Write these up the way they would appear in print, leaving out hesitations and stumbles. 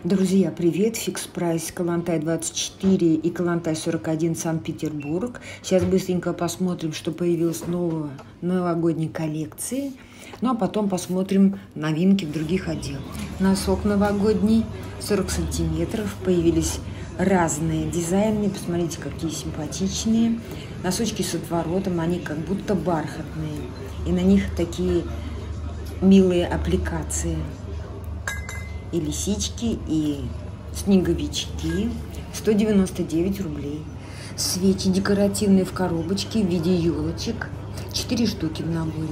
Друзья, привет! Фикс прайс Калантай 24 и Калантай 41 Санкт-Петербург. Сейчас быстренько посмотрим, что появилось нового новогодней коллекции. Ну а потом посмотрим новинки в других отделах. Носок новогодний 40 сантиметров. Появились разные дизайны. Посмотрите, какие симпатичные. Носочки с отворотом, они как будто бархатные. И на них такие милые аппликации. И лисички, и снеговички. 199 рублей. Свечи декоративные в коробочке в виде елочек. 4 штуки в наборе.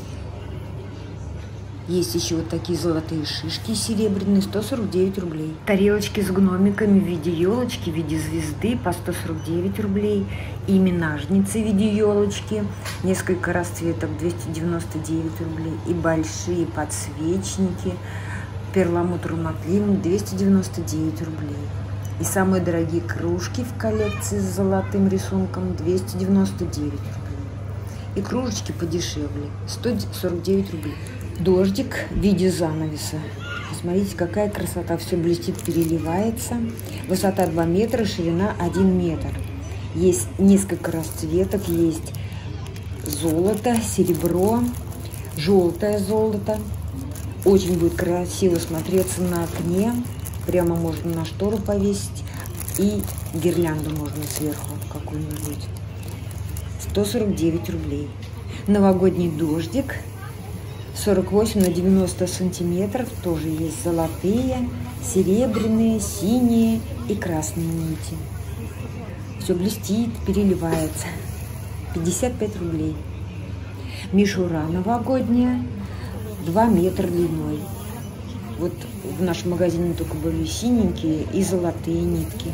Есть еще вот такие золотые шишки серебряные, 149 рублей. Тарелочки с гномиками в виде елочки, в виде звезды по 149 рублей. И минажницы в виде елочки, несколько расцветок, 299 рублей. И большие подсвечники перламутровым отливом, 299 рублей. И самые дорогие кружки в коллекции с золотым рисунком, 299 рублей. И кружечки подешевле, 149 рублей. Дождик в виде занавеса. Посмотрите, какая красота, все блестит, переливается. Высота 2 метра, ширина 1 метр. Есть несколько расцветок, есть золото, серебро, желтое золото. Очень будет красиво смотреться на окне. Прямо можно на штору повесить. И гирлянду можно сверху какую-нибудь. 149 рублей. Новогодний дождик 48 на 90 сантиметров. Тоже есть золотые, серебряные, синие и красные нити. Все блестит, переливается. 55 рублей. Мишура новогодняя. 2 метра длиной. Вот в нашем магазине только были синенькие и золотые нитки.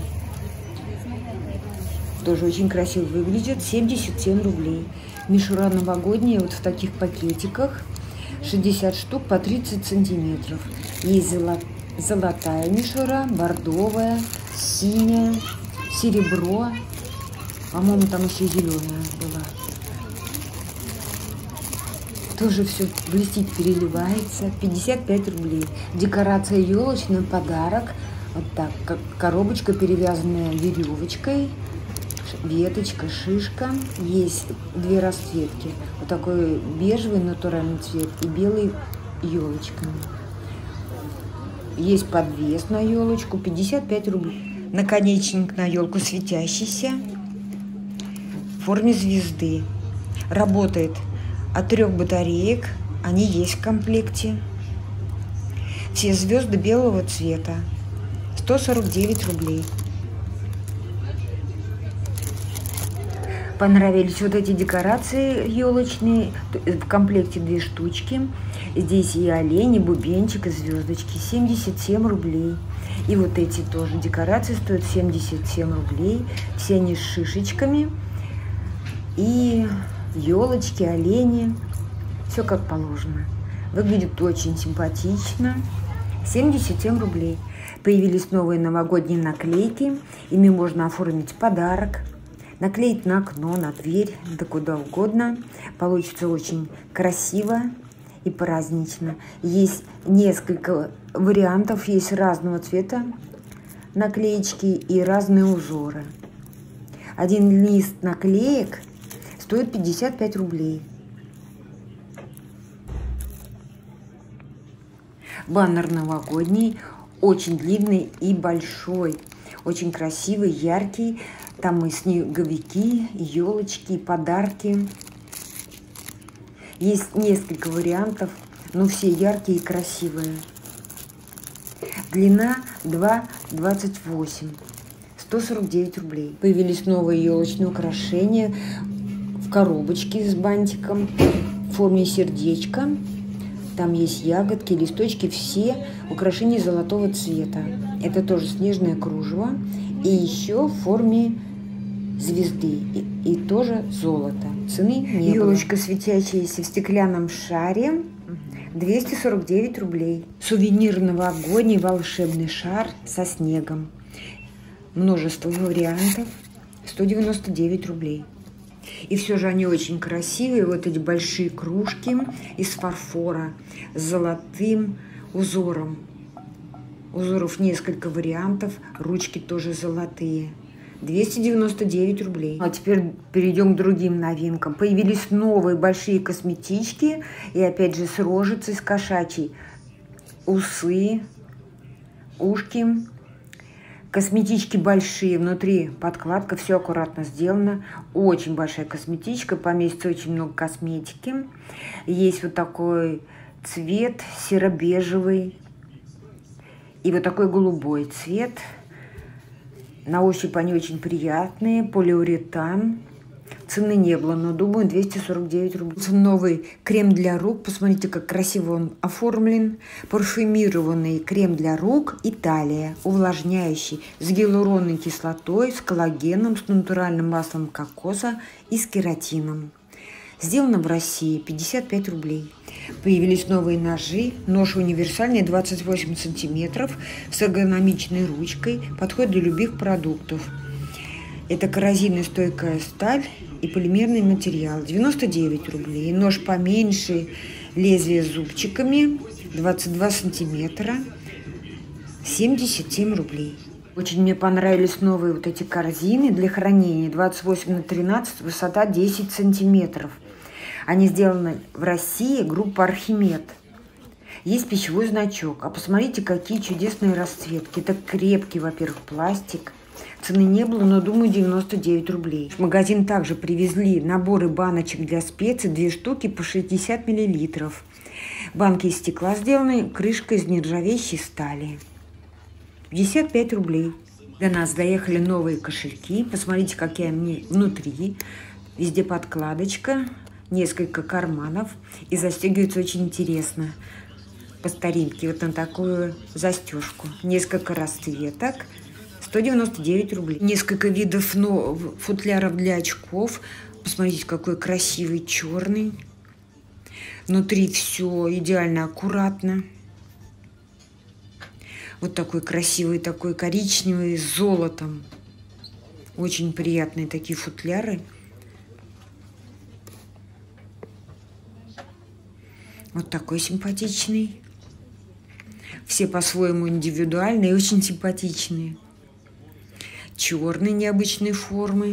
Тоже очень красиво выглядит. 77 рублей. Мишура новогодняя вот в таких пакетиках. 60 штук по 30 сантиметров. Есть золотая мишура, бордовая, синяя, серебро. По-моему, там еще зеленая была. Тоже все блестит, переливается. 55 рублей. Декорация елочная, подарок. Вот так, как коробочка, перевязанная веревочкой. Веточка, шишка. Есть 2 расцветки. Вот такой бежевый натуральный цвет и белый елочками. Есть подвес на елочку. 55 рублей. Наконечник на елку светящийся. В форме звезды. Работает от 3 батареек, они есть в комплекте. Все звезды белого цвета. 149 рублей. Понравились вот эти декорации елочные. В комплекте 2 штучки. Здесь и олень, и бубенчик, и звездочки. 77 рублей. И вот эти тоже декорации стоят 77 рублей. Все они с шишечками. И елочки, олени, все как положено. Выглядит очень симпатично. 77 рублей. Появились новые новогодние наклейки. Ими можно оформить подарок, наклеить на окно, на дверь, да куда угодно. Получится очень красиво и празднично. Есть несколько вариантов, есть разного цвета наклеечки и разные узоры. Один лист наклеек стоит 55 рублей. Баннер новогодний, очень длинный и большой. Очень красивый, яркий. Там и снеговики, и елочки, и подарки. Есть несколько вариантов, но все яркие и красивые. Длина 2,28. 149 рублей. Появились новые елочные украшения в коробочке с бантиком в форме сердечка. Там есть ягодки, листочки, все украшения золотого цвета. Это тоже снежное кружево. И еще в форме звезды. И тоже золото. Цены не было. Елочка светящаяся в стеклянном шаре. 249 рублей. Сувенир новогодний, волшебный шар со снегом. Множество вариантов. 199 рублей. И все же они очень красивые. Вот эти большие кружки из фарфора с золотым узором. Узоров несколько вариантов, ручки тоже золотые. 299 рублей. А теперь перейдем к другим новинкам. Появились новые большие косметички. И опять же с рожицей, с кошачьей. Усы, ушки. Косметички большие. Внутри подкладка. Все аккуратно сделано. Очень большая косметичка. Поместится очень много косметики. Есть вот такой цвет серо-бежевый. И вот такой голубой цвет. На ощупь они очень приятные. Полиуретан. Цены не было, но думаю 249 рублей. Новый крем для рук. Посмотрите, как красиво он оформлен. Парфюмированный крем для рук Италия. Увлажняющий. С гиалуронной кислотой, с коллагеном, с натуральным маслом кокоса и с кератином. Сделано в России. 55 рублей. Появились новые ножи. Нож универсальный, 28 сантиметров, с эргономичной ручкой. Подходит для любых продуктов. Это коррозийно-стойкая сталь и полимерный материал. 99 рублей. Нож поменьше, лезвие с зубчиками, 22 сантиметра, 77 рублей. Очень мне понравились новые вот эти корзины для хранения. 28 на 13, высота 10 сантиметров. Они сделаны в России, группа Архимед. Есть пищевой значок. А посмотрите, какие чудесные расцветки. Это крепкий, во-первых, пластик. Цены не было, но, думаю, 99 рублей. В магазин также привезли наборы баночек для специй. 2 штуки по 60 миллилитров. Банки из стекла сделаны, крышка из нержавеющей стали. 55 рублей. До нас доехали новые кошельки. Посмотрите, какие они внутри. Везде подкладочка. Несколько карманов, и застегивается очень интересно по старинке, вот на такую застежку. Несколько расцветок, 199 рублей. Несколько видов футляров для очков. Посмотрите, какой красивый черный. Внутри все идеально аккуратно. Вот такой красивый, такой коричневый с золотом. Очень приятные такие футляры. Вот такой симпатичный. Все по-своему индивидуальные и очень симпатичные. Черной необычной формы.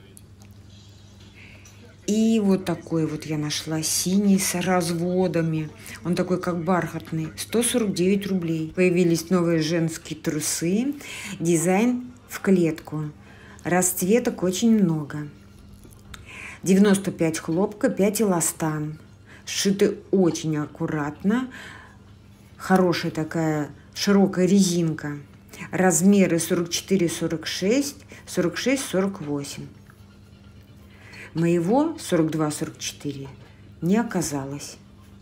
И вот такой вот я нашла синий с разводами. Он такой как бархатный. 149 рублей. Появились новые женские трусы. Дизайн в клетку. Расцветок очень много. 95 хлопка, 5 эластан. Сшиты очень аккуратно. Хорошая такая широкая резинка. Размеры 44-46, 46-48. Моего 42-44 не оказалось.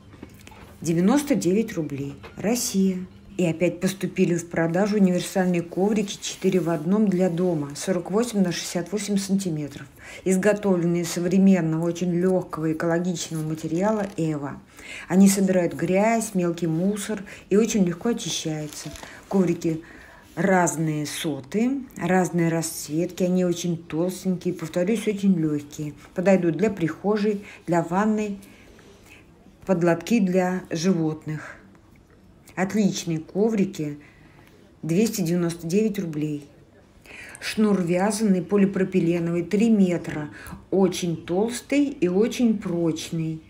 99 рублей. Россия. И опять поступили в продажу универсальные коврики 4 в 1 для дома. 48 на 68 сантиметров. Изготовленные из современного, очень легкого экологичного материала Эва. Они собирают грязь, мелкий мусор и очень легко очищаются. Коврики разные соты, разные расцветки. Они очень толстенькие, повторюсь, очень легкие. Подойдут для прихожей, для ванной, под лотки для животных. Отличные коврики, 299 рублей. Шнур вязаный, полипропиленовый, 3 метра. Очень толстый и очень прочный.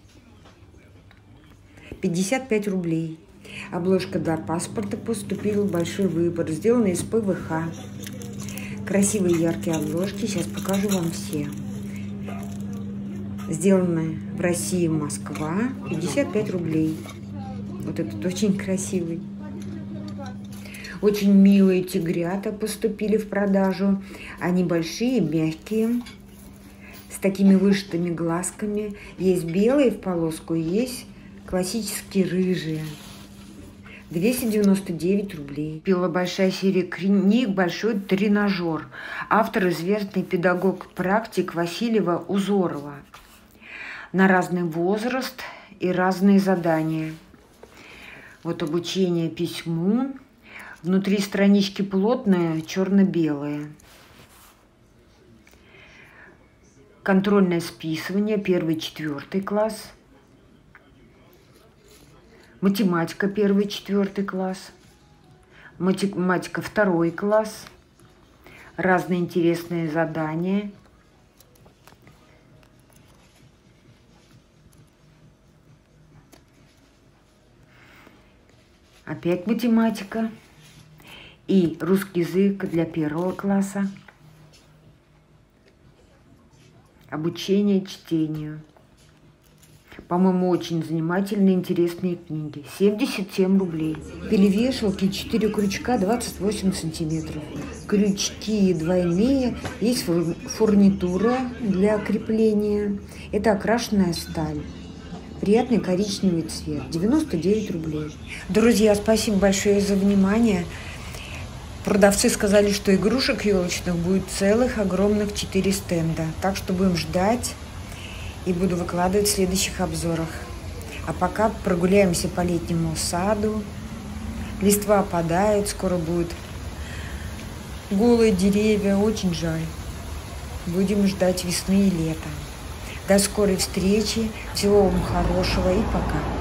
55 рублей. Обложка для паспорта поступил большой выбор. Сделана из ПВХ. Красивые яркие обложки. Сейчас покажу вам все. Сделаны в России, Москва. 55 рублей. Вот этот очень красивый. Очень милые тигрята поступили в продажу. Они большие, мягкие, с такими вышитыми глазками. Есть белые в полоску, есть классические рыжие. 299 рублей. Купила большая серия книг «Большой тренажер». Автор известный педагог-практик Васильева Узорова. На разный возраст и разные задания. Вот обучение письму. Внутри странички плотные, черно-белые. Контрольное списывание, 1-4 класс. Математика, 1-4 класс. математика 2 класс, разные интересные задания. Опять математика и русский язык для 1 класса. Обучение чтению. По-моему, очень занимательные, интересные книги. 77 рублей. Перевешалки 4 крючка 28 сантиметров. Крючки двойные. Есть фурнитура для крепления. Это окрашенная сталь. Приятный коричневый цвет. 99 рублей. Друзья, спасибо большое за внимание. Продавцы сказали, что игрушек елочных будет целых огромных 4 стенда. Так что будем ждать и буду выкладывать в следующих обзорах. А пока прогуляемся по летнему саду. Листва опадает, скоро будут голые деревья. Очень жаль. Будем ждать весны и лета. До скорой встречи. Всего вам хорошего и пока.